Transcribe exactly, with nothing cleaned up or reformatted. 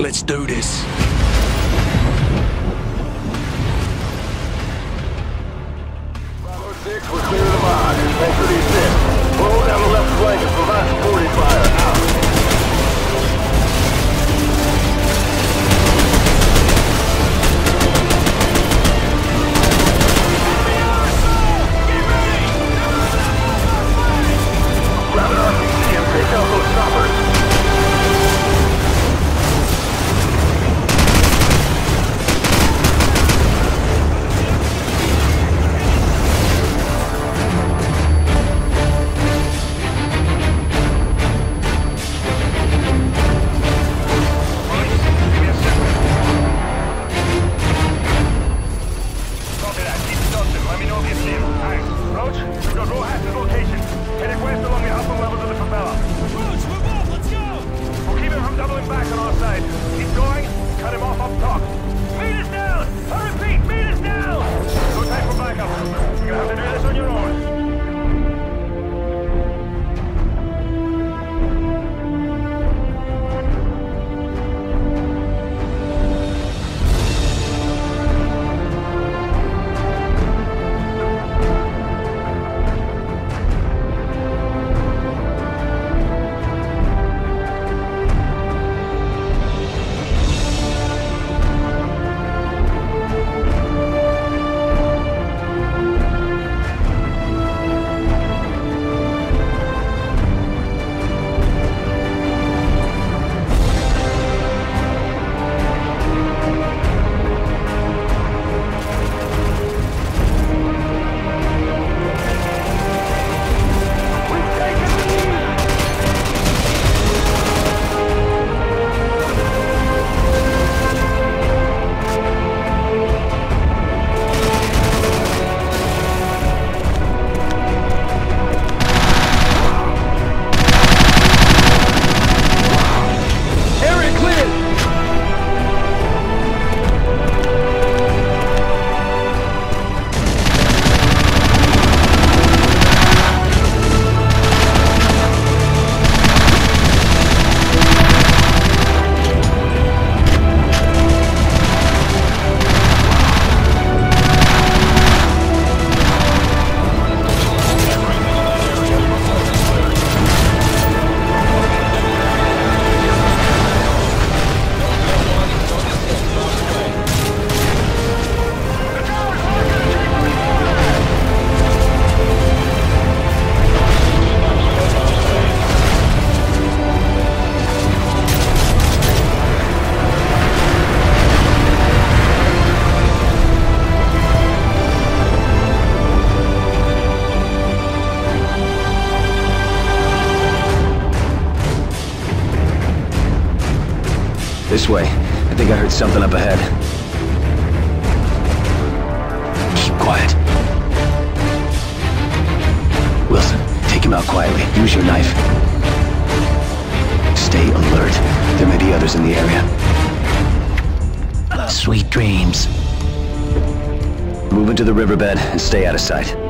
Let's do this. Bravo six, we're clear of the mod. Thanks for the assist. We'll hold down the left flank and provide supporting fire. Out. Grab an R P G and take out those choppers. This way. I think I heard something up ahead. Keep quiet. Wilson, take him out quietly. Use your knife. Stay alert. There may be others in the area. Sweet dreams. Move into the riverbed and stay out of sight.